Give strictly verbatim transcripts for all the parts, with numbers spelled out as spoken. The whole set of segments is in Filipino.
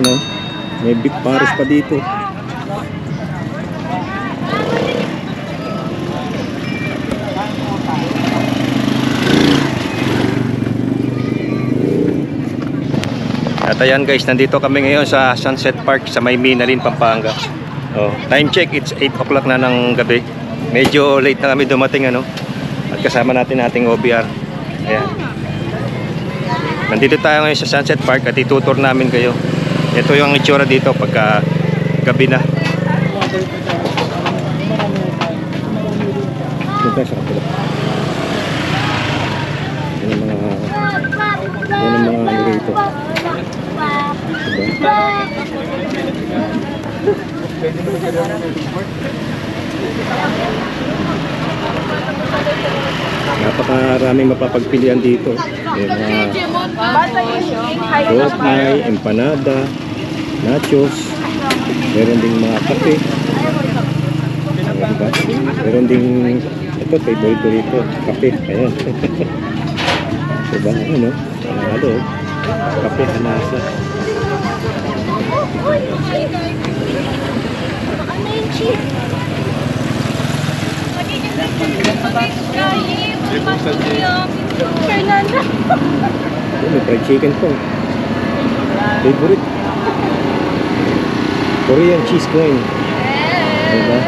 Ayan o. May Big Paris pa dito. At ayan guys, nandito kami ngayon sa Sunset Park sa may Minalin, Pampanga. Oh, time check, it's eight o'clock na ng gabi. Medyo late na kami dumating ano. At kasama natin ating O B R. Ayan. Nandito tayo ngayon sa Sunset Park at itutur namin kayo. Ito yung itsura dito pagka gabi na. Ito sa kapila. Yan ang mga yan ang mga ano rito. Napakaraming mapapagpilian dito. May mga siomai, empanada, nachos, meron ding mga kape. Diba? Meron ding ito, favorite ko rito, kape. Ayan. Diba? Ano? Ano? Kape, hanasa. Oh, may fried chicken po. Favorite. Korean cheese coin. Diba?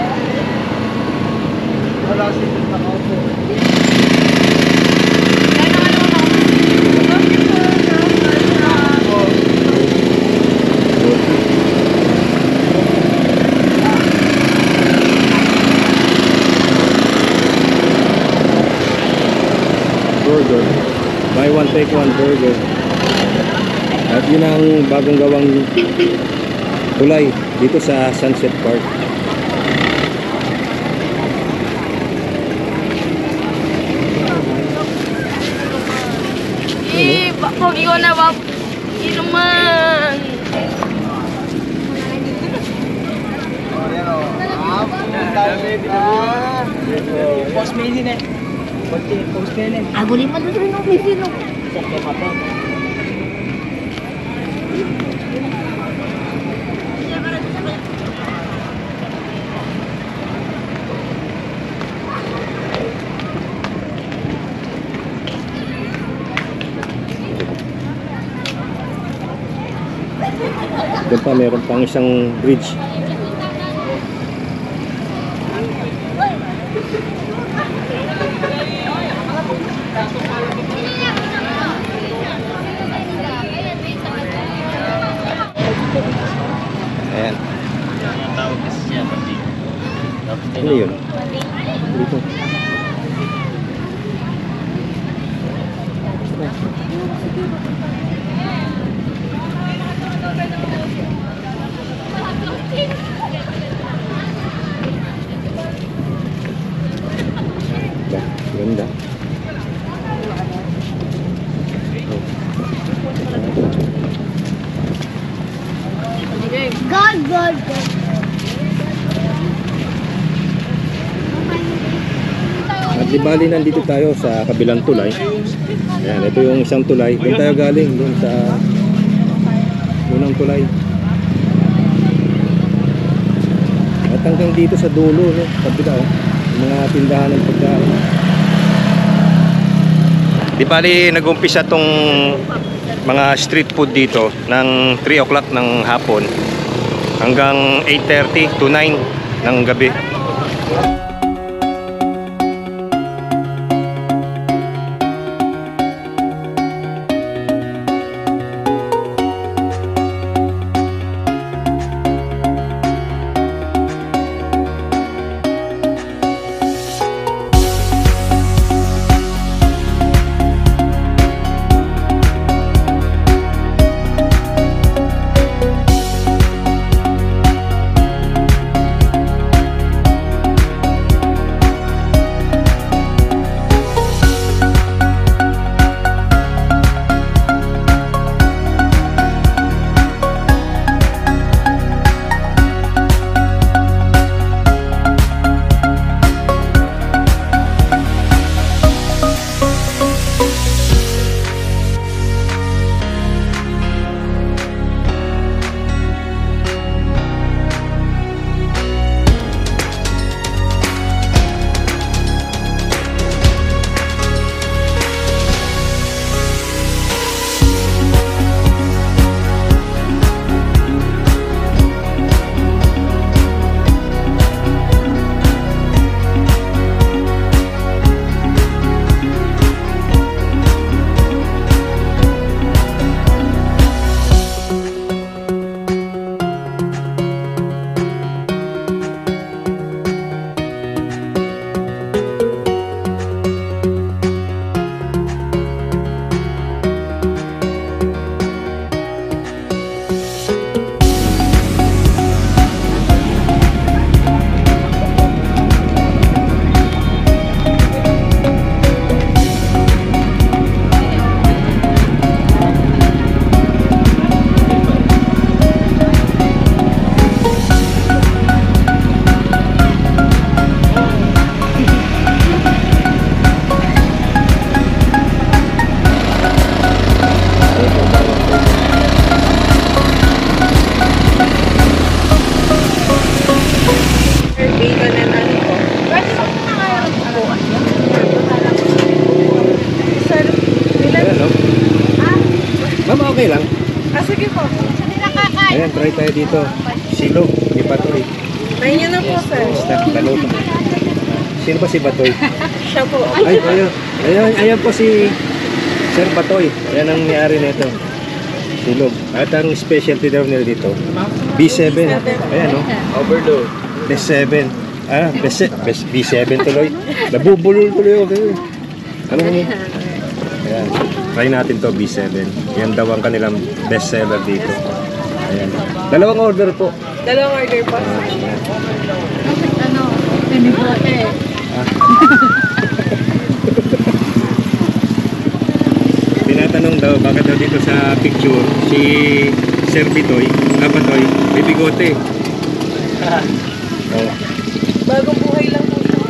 Burger. Buy one, take one burger. At yun ang bagong gawang tulay dito sa Sunset Park. Eh, bakong iyo na wap. Inuman. Post me din eh. Post me din. Ako rin man doon ng video. Sakto pa pa. Doon pa meron pang isang bridge. Ayan. Ano yun? Dito. Ganda. God, God, God. At di bali nandito tayo sa kabilang tulay. Ayan, ito yung isang tulay. Doon tayo galing, doon sa unang tulay. At hanggang dito sa dulo, no? Kabila, oh. Mga tindahan ng pagkain. Di bali nag-umpisa tong mga street food dito ng three o'clock ng hapon hanggang eight thirty to nine ng gabi. Ayan, try tayo dito. Silog, ni Patoy. Try nyo na po, sir. Basta, talo pa. Sino ba si Patoy? Siya po. Ay, ayan. Ayan, ayan po si Sir Patoy. Ayan ang may-ari nito. Silog. At ang specialty daw nila dito, B seven. Ayan, no? Overload. B seven. Ah, B seven tuloy. Nabubulol tuloy ako. Ano mo? Ayan. Try natin to B seven. Yan daw ang kanilang best seller dito. Ayan. Dalawang order po. Dalawang order po. Ayan. Ano? Pinibote. Tinatanong daw bakit daw dito sa picture si Sir Bitoy, Kapatoy, may bigote. Oh. Bagong buhay lang po siya.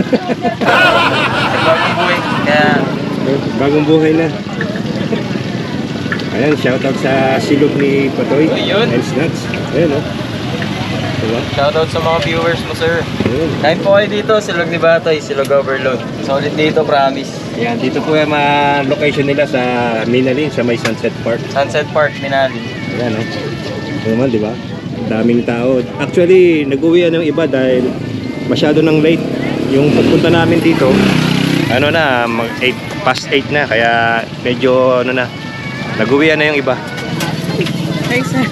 Bagong buhay. Kaya, Bagong buhay na. Ayan, shoutout sa silog ni Patoy. Ayun. And snacks. Ayan, oh. Diba? shoutout sa mga viewers mo, sir. Ayan. Kain po kayo dito, Silog ni Batoy, Silog Overload. Solid dito, promise. Ayan, dito po yung mga location nila sa Minalin, sa may Sunset Park. Sunset Park, Minali. Ayan, oh. Ito naman, di ba? Daming tao. Actually, nag-uwian ng iba dahil masyado nang late. Yung pagpunta namin dito, ano na, mag eight, past eight na. Kaya medyo, ano na, nag-uwian na yung iba. Hi, sir.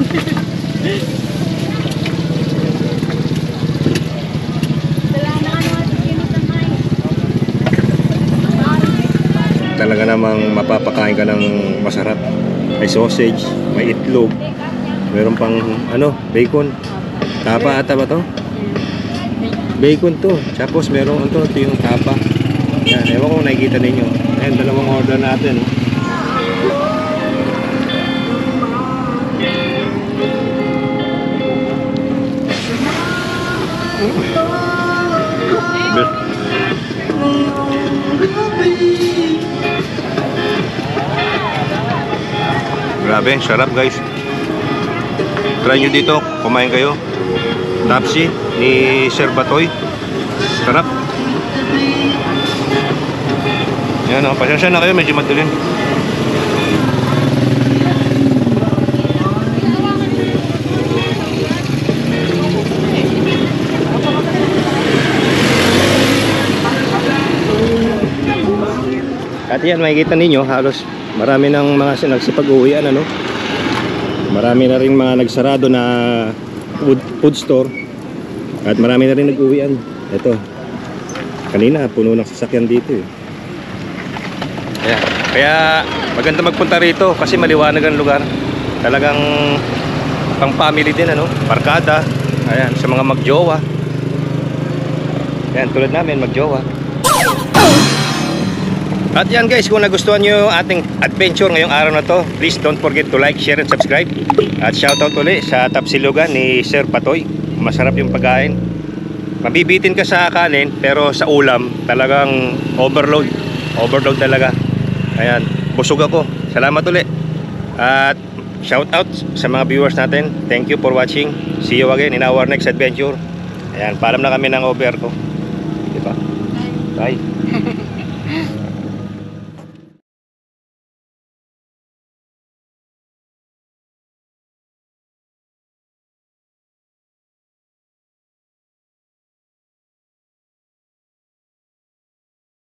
Talaga namang mapapakain ka ng masarap. May sausage, may itlog, meron pang ano, bacon. Tapa ata ba to? Bacon to. Tapos meron ano to, ito yung tapa. Yan, ewan ko kung nakikita ninyo. Ayan, dalawang order natin. Grabe, sarap guys. Try nyo dito, kumain kayo. Tapsi ni Sir Batoy. Sarap. Yan o, pasensya na kayo, medyo madilim. At yan, makikita ninyo, halos marami ng mga nagsipag-uwian, ano? Marami na rin mga nagsarado na food, food store. At marami na rin nag-uwian. Ito. Kanina, puno ng sasakyan dito eh. Ayan. Kaya maganda magpunta rito kasi maliwanag ang lugar. Talagang pang family din, ano? Barkada. Ayan, sa mga magjowa. Ayan, tulad namin, magjowa. At yan guys, kung nagustuhan nyo yung ating adventure ngayong araw na to, please don't forget to like, share, and subscribe. At shoutout ulit sa Tapsilugan ni Sir Patoy. Masarap yung pagkain. Mabibitin ka sa kanin, pero sa ulam talagang overload. Overload talaga. Ayan, busog ako. Salamat ulit. At shoutout sa mga viewers natin. Thank you for watching. See you again in our next adventure. Ayan, paalam na kami ng over ko. Diba? Bye.